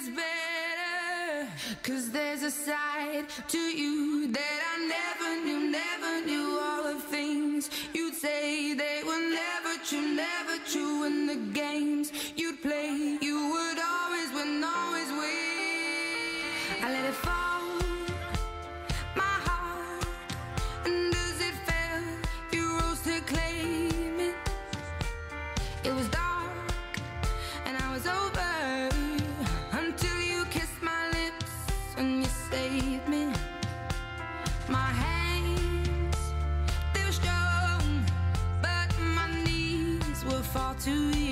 gets better. 'Cause there's a side to you that I never knew. All the things you'd say, they were never true. And the games you'd play, you would always win, always win. I let it fall, my heart, and as it fell, you rose to claim it. It was dark, and I was over, until you kissed my lips and you saved me. My hands, they were strong, but my knees were far too weak.